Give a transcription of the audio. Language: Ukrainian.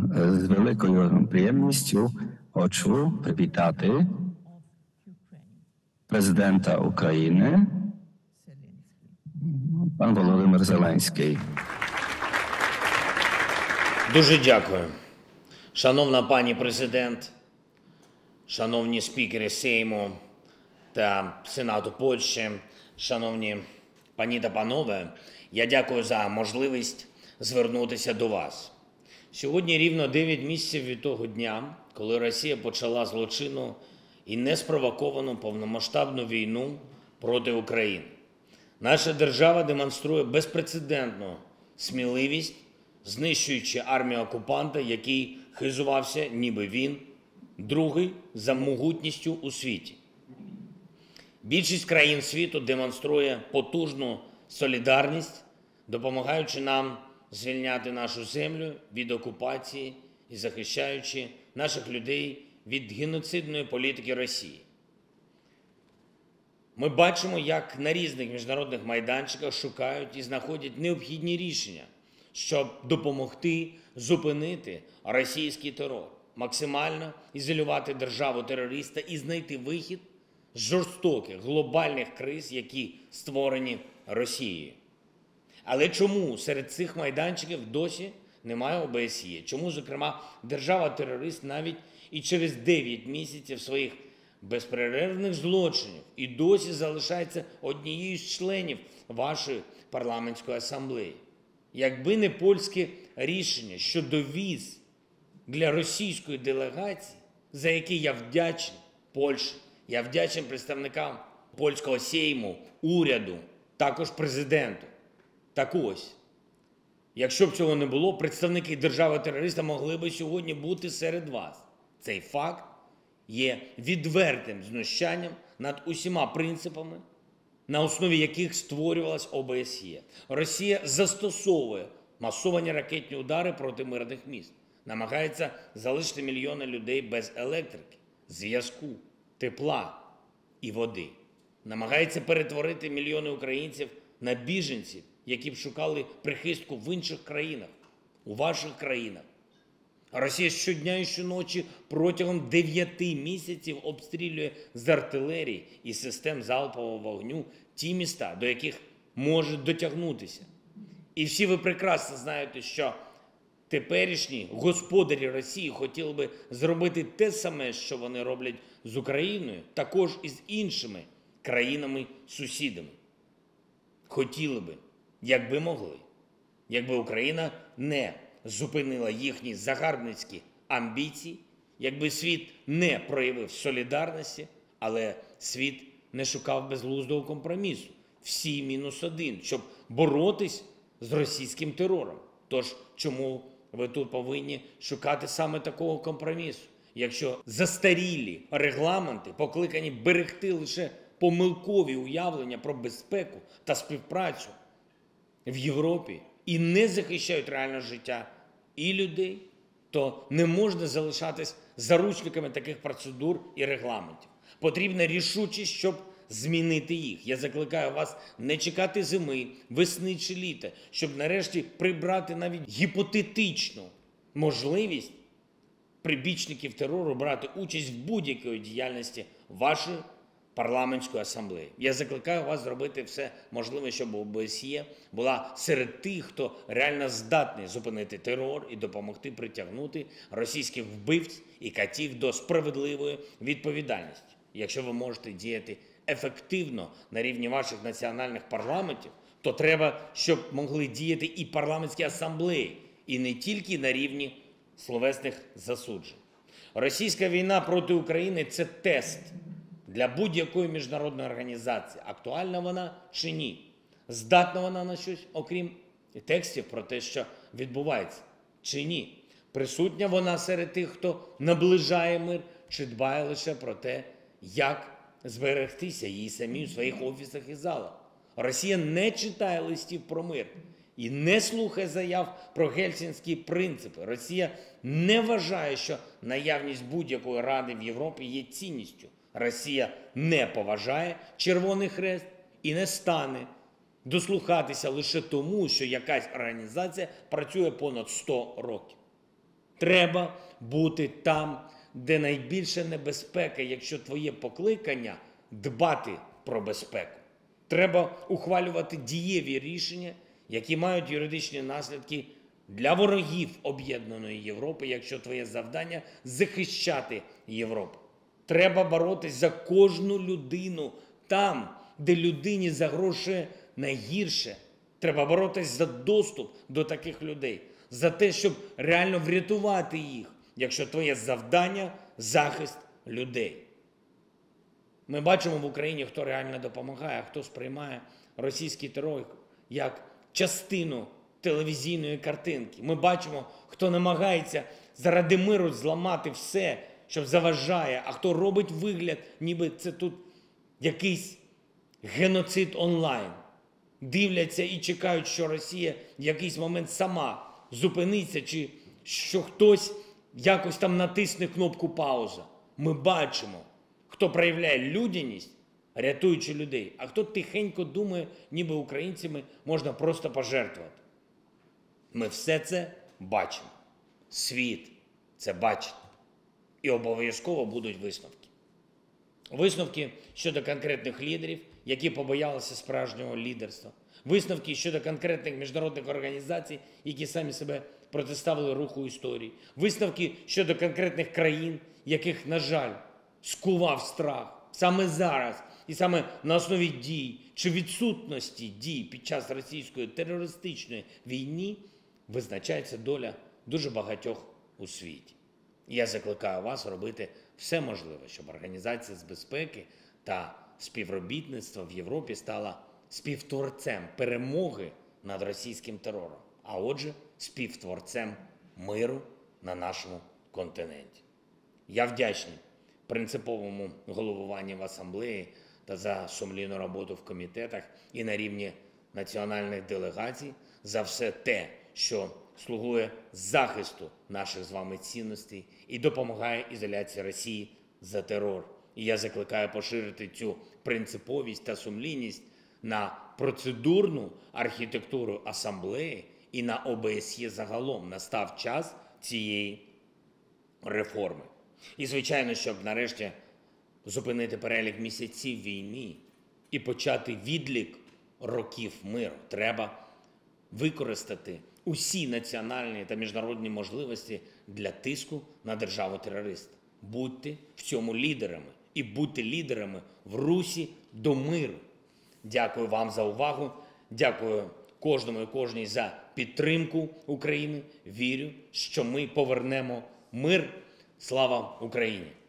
з великою приємністю хочу привітати президента України, пан Володимир Зеленський. Дуже дякую. Шановна пані президент, шановні спікери Сейму та Сенату Польщі, шановні пані та панове, я дякую за можливість звернутися до вас. Сьогодні рівно 9 місяців від того дня, коли Росія почала злочинну і неспровоковану повномасштабну війну проти України. Наша держава демонструє безпрецедентну сміливість, знищуючи армію окупанта, який хизувався, ніби він другий за могутністю у світі. Більшість країн світу демонструє потужну солідарність, допомагаючи нам звільняти нашу землю від окупації і захищаючи наших людей від геноцидної політики Росії. Ми бачимо, як на різних міжнародних майданчиках шукають і знаходять необхідні рішення, щоб допомогти зупинити російський терор, максимально ізолювати державу-терориста і знайти вихід з жорстоких глобальних криз, які створені Росією. Але чому серед цих майданчиків досі немає ОБСЄ? Чому, зокрема, держава-терорист навіть і через 9 місяців своїх безперервних злочинів і досі залишається однією з членів вашої парламентської асамблеї? Якби не польське рішення щодо віз для російської делегації, за які я вдячний Польщі, я вдячний представникам польського Сейму, уряду, також президенту. Так ось, якщо б цього не було, представники держави-терориста могли б сьогодні бути серед вас. Цей факт є відвертим знущанням над усіма принципами, на основі яких створювалась ОБСЄ. Росія застосовує масовані ракетні удари проти мирних міст, намагається залишити мільйони людей без електрики, зв'язку, тепла і води. Намагається перетворити мільйони українців на біженців, які б шукали прихистку в інших країнах, у ваших країнах. Росія щодня і щоночі протягом 9 місяців обстрілює з артилерії і систем залпового вогню ті міста, до яких може дотягнутися. І всі ви прекрасно знаєте, що теперішні господарі Росії хотіли би зробити те саме, що вони роблять з Україною, також і з іншими країнами-сусідами. Хотіли би, якби могли, якби Україна не зупинила їхні загарбницькі амбіції, якби світ не проявив солідарності, але світ не шукав безглуздого компромісу. Всі мінус один, щоб боротись з російським терором. Тож чому ви тут повинні шукати саме такого компромісу, якщо застарілі регламенти покликані берегти лише помилкові уявлення про безпеку та співпрацю в Європі і не захищають реальне життя і людей, то не можна залишатись заручниками таких процедур і регламентів. Потрібна рішучість, щоб змінити їх. Я закликаю вас не чекати зими, весни чи літа, щоб нарешті прибрати навіть гіпотетичну можливість прибічників терору брати участь в будь-якій діяльності вашої парламентської асамблеї. Я закликаю вас зробити все можливе, щоб ОБСЄ була серед тих, хто реально здатний зупинити терор і допомогти притягнути російських вбивць і катів до справедливої відповідальності. Якщо ви можете діяти ефективно на рівні ваших національних парламентів, то треба, щоб могли діяти і парламентські асамблеї, і не тільки на рівні словесних засуджень. Російська війна проти України – це тест для будь-якої міжнародної організації. Актуальна вона чи ні? Здатна вона на щось, окрім текстів про те, що відбувається, чи ні? Присутня вона серед тих, хто наближає мир, чи дбає лише про те, як зберегтися їй самі у своїх офісах і залах. Росія не читає листів про мир і не слухає заяв про гельсінські принципи. Росія не вважає, що наявність будь-якої ради в Європі є цінністю. Росія не поважає Червоний Хрест і не стане дослухатися лише тому, що якась організація працює понад 100 років. Треба бути там, де найбільша небезпека, якщо твоє покликання – дбати про безпеку. Треба ухвалювати дієві рішення, які мають юридичні наслідки для ворогів об'єднаної Європи, якщо твоє завдання – захищати Європу. Треба боротись за кожну людину там, де людині загрожує найгірше. Треба боротись за доступ до таких людей, за те, щоб реально врятувати їх, якщо твоє завдання – захист людей. Ми бачимо в Україні, хто реально допомагає, а хто сприймає російський терор як частину телевізійної картинки. Ми бачимо, хто намагається заради миру зламати все, що заважає, а хто робить вигляд, ніби це тут якийсь геноцид онлайн. Дивляться і чекають, що Росія в якийсь момент сама зупиниться, чи що хтось якось там натисне кнопку «пауза». Ми бачимо, хто проявляє людяність, рятуючи людей, а хто тихенько думає, ніби українцями можна просто пожертвувати. Ми все це бачимо. Світ це бачить. І обов'язково будуть висновки. Висновки щодо конкретних лідерів, які побоялися справжнього лідерства. Висновки щодо конкретних міжнародних організацій, які самі себе протиставили руху історії. Висновки щодо конкретних країн, яких, на жаль, скував страх. Саме зараз і саме на основі дій чи відсутності дій під час російської терористичної війни визначається доля дуже багатьох у світі. Я закликаю вас робити все можливе, щоб Організація з безпеки та співробітництва в Європі стала співтворцем перемоги над російським терором, а отже, співтворцем миру на нашому континенті. Я вдячний принциповому головуванню в асамблеї та за сумлінну роботу в комітетах і на рівні національних делегацій за все те, що слугує захисту наших з вами цінностей і допомагає ізоляції Росії за терор. І я закликаю поширити цю принциповість та сумлінність на процедурну архітектуру асамблеї і на ОБСЄ загалом. Настав час цієї реформи. І, звичайно, щоб нарешті зупинити перелік місяців війни і почати відлік років миру, треба використати усі національні та міжнародні можливості для тиску на державу-терориста. Будьте в цьому лідерами і будьте лідерами в русі до миру. Дякую вам за увагу, дякую кожному і кожній за підтримку України. Вірю, що ми повернемо мир. Слава Україні!